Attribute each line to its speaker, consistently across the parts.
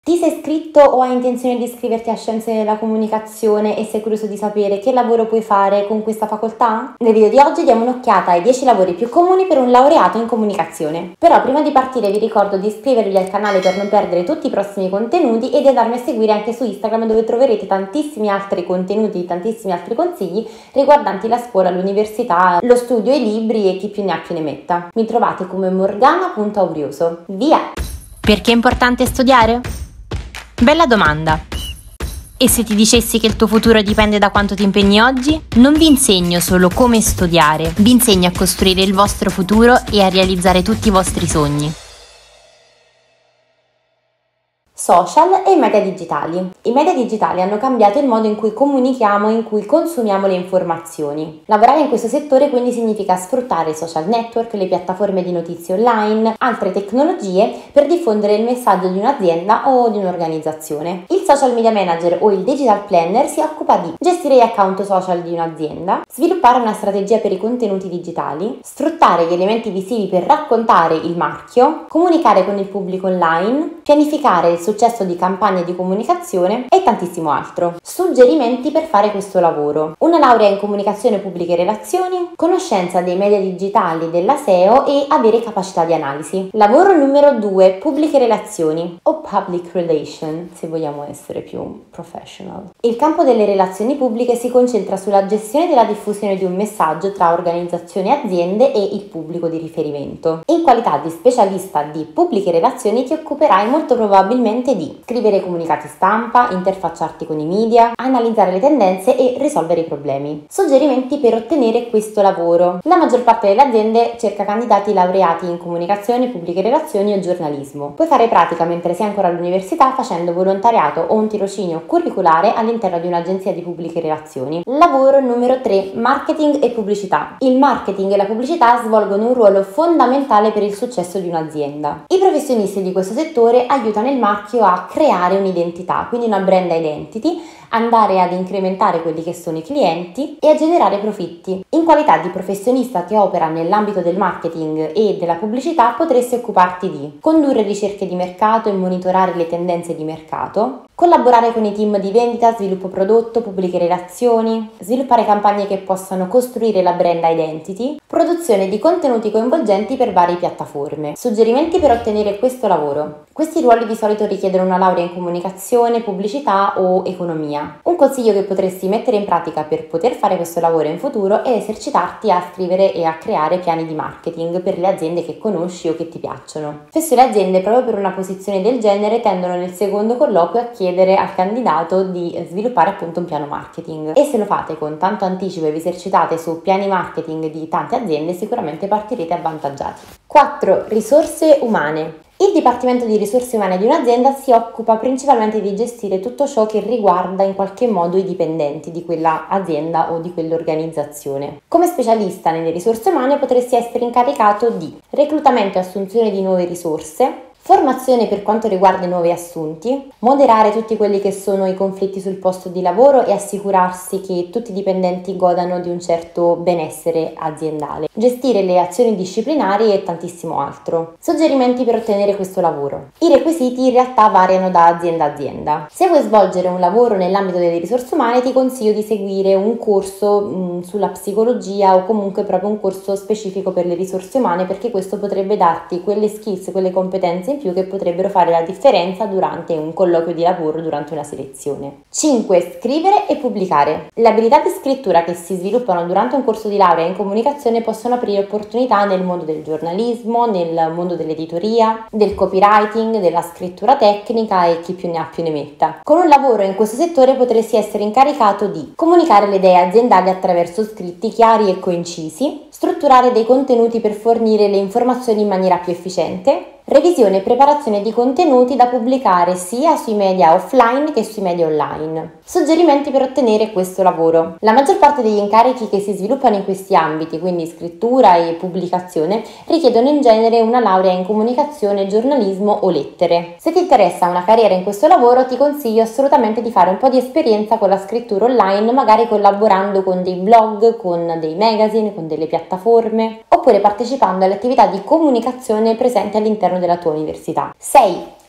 Speaker 1: Ti sei iscritto o hai intenzione di iscriverti a Scienze della Comunicazione e sei curioso di sapere che lavoro puoi fare con questa facoltà? Nel video di oggi diamo un'occhiata ai 10 lavori più comuni per un laureato in comunicazione. Però prima di partire vi ricordo di iscrivervi al canale per non perdere tutti i prossimi contenuti e di andarmi a seguire anche su Instagram, dove troverete tantissimi altri contenuti, tantissimi altri consigli riguardanti la scuola, l'università, lo studio, i libri e chi più ne ha più ne metta. Mi trovate come Morgana.Aurioso. Via!
Speaker 2: Perché è importante studiare? Bella domanda. E se ti dicessi che il tuo futuro dipende da quanto ti impegni oggi? Non vi insegno solo come studiare, vi insegno a costruire il vostro futuro e a realizzare tutti i vostri sogni.
Speaker 1: Social e media digitali. I media digitali hanno cambiato il modo in cui comunichiamo e in cui consumiamo le informazioni. Lavorare in questo settore quindi significa sfruttare i social network, le piattaforme di notizie online, altre tecnologie per diffondere il messaggio di un'azienda o di un'organizzazione. Il social media manager o il digital planner si occupa di gestire gli account social di un'azienda, sviluppare una strategia per i contenuti digitali, sfruttare gli elementi visivi per raccontare il marchio, comunicare con il pubblico online, pianificare il successo di campagne di comunicazione e tantissimo altro. Suggerimenti per fare questo lavoro: una laurea in comunicazione pubbliche relazioni, conoscenza dei media digitali, della SEO e avere capacità di analisi. Lavoro numero 2, pubbliche relazioni o public relation, se vogliamo essere più professional. Il campo delle relazioni pubbliche si concentra sulla gestione della diffusione di un messaggio tra organizzazioni e aziende e il pubblico di riferimento. In qualità di specialista di pubbliche relazioni ti occuperai molto probabilmente di scrivere comunicati stampa, interfacciarti con i media, analizzare le tendenze e risolvere i problemi. Suggerimenti per ottenere questo lavoro: la maggior parte delle aziende cerca candidati laureati in comunicazione, pubbliche relazioni o giornalismo. Puoi fare pratica mentre sei ancora all'università facendo volontariato o un tirocinio curriculare all'interno di un'agenzia di pubbliche relazioni. Lavoro numero 3, marketing e pubblicità. Il marketing e la pubblicità svolgono un ruolo fondamentale per il successo di un'azienda. I professionisti di questo settore aiutano il marchio a creare un'identità, quindi una brand identity, andare ad incrementare quelli che sono i clienti e a generare profitti. In qualità di professionista che opera nell'ambito del marketing e della pubblicità potresti occuparti di condurre ricerche di mercato e monitorare le tendenze di mercato, collaborare con i team di vendita, sviluppo prodotto, pubbliche relazioni, sviluppare campagne che possano costruire la brand identity, produzione di contenuti coinvolgenti per varie piattaforme. Suggerimenti per ottenere questo lavoro: questi ruoli di solito richiedono una laurea in comunicazione, pubblicità o economia. Un consiglio che potresti mettere in pratica per poter fare questo lavoro in futuro è esercitarti a scrivere e a creare piani di marketing per le aziende che conosci o che ti piacciono. Spesso le aziende, proprio per una posizione del genere, tendono nel secondo colloquio a chiedere al candidato di sviluppare appunto un piano marketing, e se lo fate con tanto anticipo e vi esercitate su piani marketing di tante aziende, sicuramente partirete avvantaggiati. 4. Risorse umane. Il Dipartimento di Risorse Umane di un'azienda si occupa principalmente di gestire tutto ciò che riguarda in qualche modo i dipendenti di quella azienda o di quell'organizzazione. Come specialista nelle risorse umane potresti essere incaricato di reclutamento e assunzione di nuove risorse, formazione per quanto riguarda i nuovi assunti, moderare tutti quelli che sono i conflitti sul posto di lavoro e assicurarsi che tutti i dipendenti godano di un certo benessere aziendale, gestire le azioni disciplinari e tantissimo altro. Suggerimenti per ottenere questo lavoro: i requisiti in realtà variano da azienda a azienda. Se vuoi svolgere un lavoro nell'ambito delle risorse umane, ti consiglio di seguire un corso sulla psicologia o comunque proprio un corso specifico per le risorse umane, perché questo potrebbe darti quelle skills, quelle competenze in più che potrebbero fare la differenza durante un colloquio di lavoro, durante una selezione. 5. Scrivere e pubblicare. Le abilità di scrittura che si sviluppano durante un corso di laurea in comunicazione possono aprire opportunità nel mondo del giornalismo, nel mondo dell'editoria, del copywriting, della scrittura tecnica e chi più ne ha più ne metta. Con un lavoro in questo settore potresti essere incaricato di comunicare le idee aziendali attraverso scritti chiari e concisi, strutturare dei contenuti per fornire le informazioni in maniera più efficiente, revisione e preparazione di contenuti da pubblicare sia sui media offline che sui media online. Suggerimenti per ottenere questo lavoro. La maggior parte degli incarichi che si sviluppano in questi ambiti, quindi scrittura e pubblicazione, richiedono in genere una laurea in comunicazione, giornalismo o lettere. Se ti interessa una carriera in questo lavoro, ti consiglio assolutamente di fare un po' di esperienza con la scrittura online, magari collaborando con dei blog, con dei magazine, con delle piattaforme, oppure partecipando alle attività di comunicazione presenti all'interno della tua università. 6.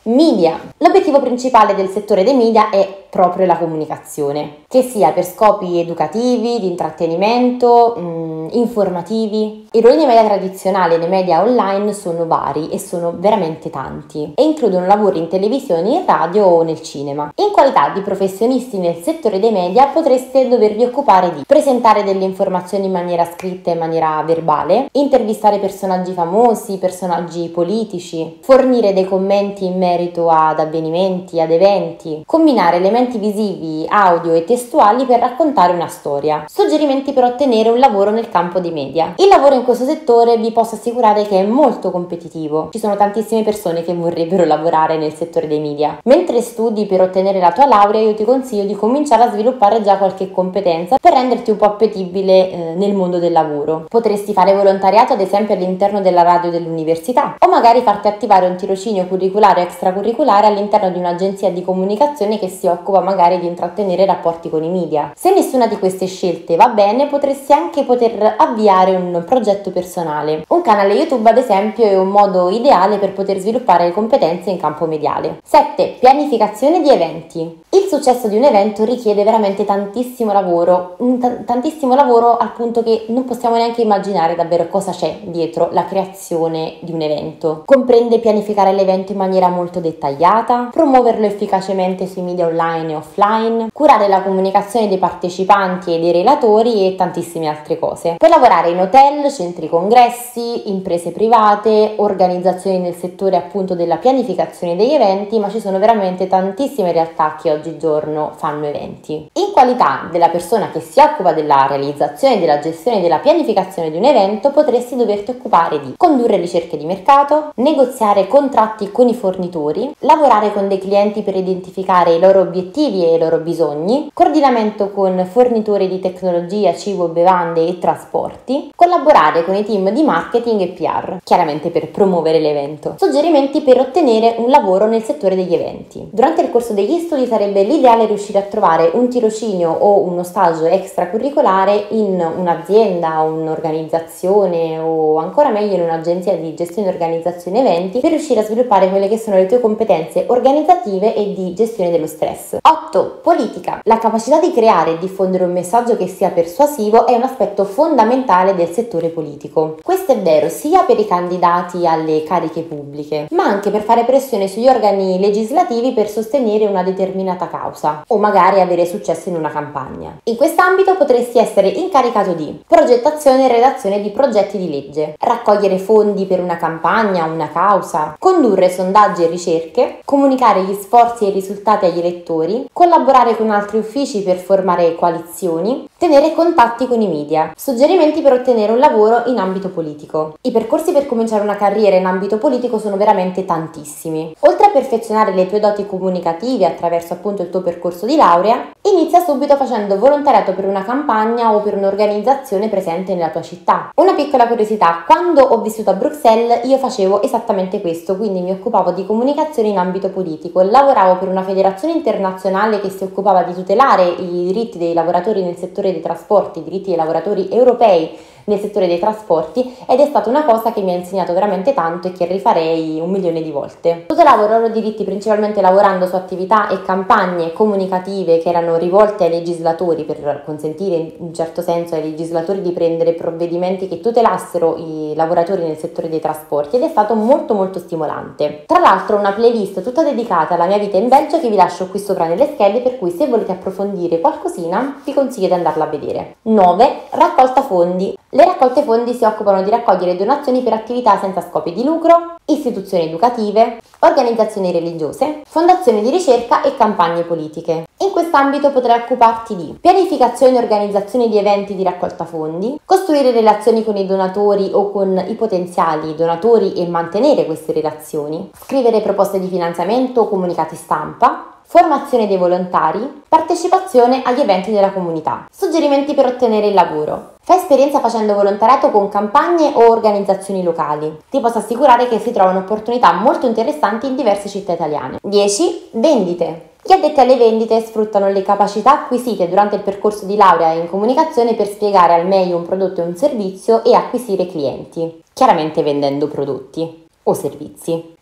Speaker 1: Media. L'obiettivo principale del settore dei media è proprio la comunicazione, che sia per scopi educativi, di intrattenimento, informativi. I ruoli nei media tradizionali e nei media online sono vari e sono veramente tanti e includono lavori in televisione, in radio o nel cinema. In qualità di professionisti nel settore dei media potreste dovervi occupare di presentare delle informazioni in maniera scritta e in maniera verbale, intervistare personaggi famosi, personaggi politici, fornire dei commenti in merito ad avvenimenti, ad eventi, combinare elementi visivi, audio e testuali per raccontare una storia. Suggerimenti per ottenere un lavoro nel campo dei media. Il lavoro in questo settore vi posso assicurare che è molto competitivo. Ci sono tantissime persone che vorrebbero lavorare nel settore dei media. Mentre studi per ottenere la tua laurea, io ti consiglio di cominciare a sviluppare già qualche competenza per renderti un po' appetibile nel mondo del lavoro. Potresti fare volontariato ad esempio all'interno della radio dell'università o magari farti attivare un tirocinio curriculare o extracurriculare all'interno di un'agenzia di comunicazione che si occupa magari di intrattenere rapporti con i media. Se nessuna di queste scelte va bene, potresti anche poter avviare un progetto personale. Un canale YouTube ad esempio è un modo ideale per poter sviluppare le competenze in campo mediale. 7. Pianificazione di eventi. Il successo di un evento richiede veramente tantissimo lavoro, tantissimo lavoro al punto che non possiamo neanche immaginare davvero cosa c'è dietro la creazione di un evento. Comprende pianificare l'evento in maniera molto dettagliata, promuoverlo efficacemente sui media online e offline, curare la comunicazione dei partecipanti e dei relatori e tantissime altre cose. Puoi lavorare in hotel, centri congressi, imprese private, organizzazioni nel settore appunto della pianificazione degli eventi, ma ci sono veramente tantissime realtà che oggigiorno fanno eventi. In qualità della persona che si occupa della realizzazione, della gestione e della pianificazione di un evento, potresti doverti occupare di condurre ricerche di mercato, negoziare contratti con i fornitori, lavorare con dei clienti per identificare i loro obiettivi e i loro bisogni, coordinamento con fornitori di tecnologia, cibo, bevande e trasporti, collaborare con i team di marketing e PR, chiaramente per promuovere l'evento. Suggerimenti per ottenere un lavoro nel settore degli eventi. Durante il corso degli studi sarebbe l'ideale riuscire a trovare un tirocinio o uno stage extracurricolare in un'azienda, un'organizzazione o ancora meglio in un'agenzia di gestione e organizzazione eventi per riuscire a sviluppare quelle che sono le tue competenze organizzative e di gestione dello stress. 8. Politica. La capacità di creare e diffondere un messaggio che sia persuasivo è un aspetto fondamentale del settore politico. Questo è vero sia per i candidati alle cariche pubbliche, ma anche per fare pressione sugli organi legislativi per sostenere una determinata causa o magari avere successo in una campagna. In quest'ambito potresti essere incaricato di progettazione e redazione di progetti di legge, raccogliere fondi per una campagna o una causa, condurre sondaggi e ricerche, comunicare gli sforzi e i risultati agli elettori, collaborare con altri uffici per formare coalizioni, tenere contatti con i media. Suggerimenti per ottenere un lavoro in ambito politico. I percorsi per cominciare una carriera in ambito politico sono veramente tantissimi. Oltre a perfezionare le tue doti comunicative attraverso appunto il tuo percorso di laurea, inizia subito facendo volontariato per una campagna o per un'organizzazione presente nella tua città. Una piccola curiosità: quando ho vissuto a Bruxelles io facevo esattamente questo, quindi mi occupavo di comunicazione in ambito politico, lavoravo per una federazione internazionale che si occupava di tutelare i diritti dei lavoratori nel settore dei trasporti, i diritti dei lavoratori europei nel settore dei trasporti, ed è stata una cosa che mi ha insegnato veramente tanto e che rifarei 1.000.000 di volte. Tutelavo i loro diritti principalmente lavorando su attività e campagne comunicative che erano rivolte ai legislatori per consentire in un certo senso ai legislatori di prendere provvedimenti che tutelassero i lavoratori nel settore dei trasporti, ed è stato molto stimolante. Tra l'altro una playlist tutta dedicata alla mia vita in Belgio che vi lascio qui sopra nelle schede, per cui se volete approfondire qualcosina vi consiglio di andarla a vedere. 9. Raccolta fondi. Le raccolte fondi si occupano di raccogliere donazioni per attività senza scopi di lucro, istituzioni educative, organizzazioni religiose, fondazioni di ricerca e campagne politiche. In quest'ambito potrai occuparti di pianificazione e organizzazione di eventi di raccolta fondi, costruire relazioni con i donatori o con i potenziali donatori e mantenere queste relazioni, scrivere proposte di finanziamento o comunicati stampa, formazione dei volontari, partecipazione agli eventi della comunità. Suggerimenti per ottenere il lavoro. Fai esperienza facendo volontariato con campagne o organizzazioni locali. Ti posso assicurare che si trovano opportunità molto interessanti in diverse città italiane. 10. Vendite. Gli addetti alle vendite sfruttano le capacità acquisite durante il percorso di laurea in comunicazione per spiegare al meglio un prodotto e un servizio e acquisire clienti, chiaramente vendendo prodotti o servizi.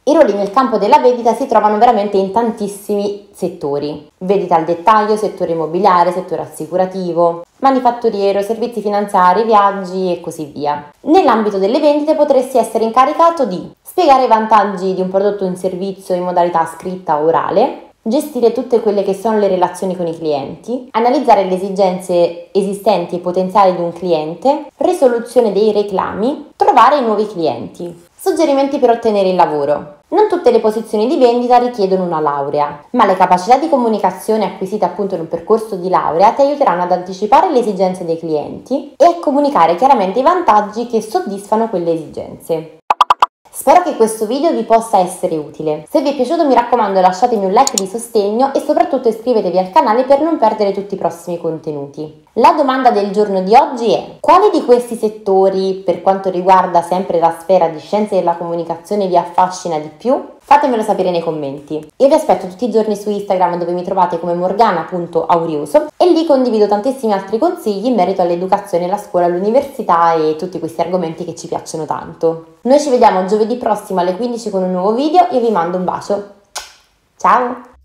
Speaker 1: I ruoli nel campo della vendita si trovano veramente in tantissimi settori. Vendita al dettaglio, settore immobiliare, settore assicurativo, manifatturiero, servizi finanziari, viaggi e così via. Nell'ambito delle vendite potresti essere incaricato di spiegare i vantaggi di un prodotto o un servizio in modalità scritta o orale, gestire tutte quelle che sono le relazioni con i clienti, analizzare le esigenze esistenti e potenziali di un cliente, risoluzione dei reclami, trovare nuovi clienti. Suggerimenti per ottenere il lavoro. Non tutte le posizioni di vendita richiedono una laurea, ma le capacità di comunicazione acquisite appunto in un percorso di laurea ti aiuteranno ad anticipare le esigenze dei clienti e a comunicare chiaramente i vantaggi che soddisfano quelle esigenze. Spero che questo video vi possa essere utile. Se vi è piaciuto mi raccomando lasciatemi un like di sostegno e soprattutto iscrivetevi al canale per non perdere tutti i prossimi contenuti. La domanda del giorno di oggi è: quali di questi settori, per quanto riguarda sempre la sfera di scienze della comunicazione, vi affascina di più? Fatemelo sapere nei commenti. Io vi aspetto tutti i giorni su Instagram, dove mi trovate come morgana.aurioso, e lì condivido tantissimi altri consigli in merito all'educazione, alla scuola, all'università e tutti questi argomenti che ci piacciono tanto. Noi ci vediamo giovedì prossimo alle 15 con un nuovo video. Io vi mando un bacio. Ciao!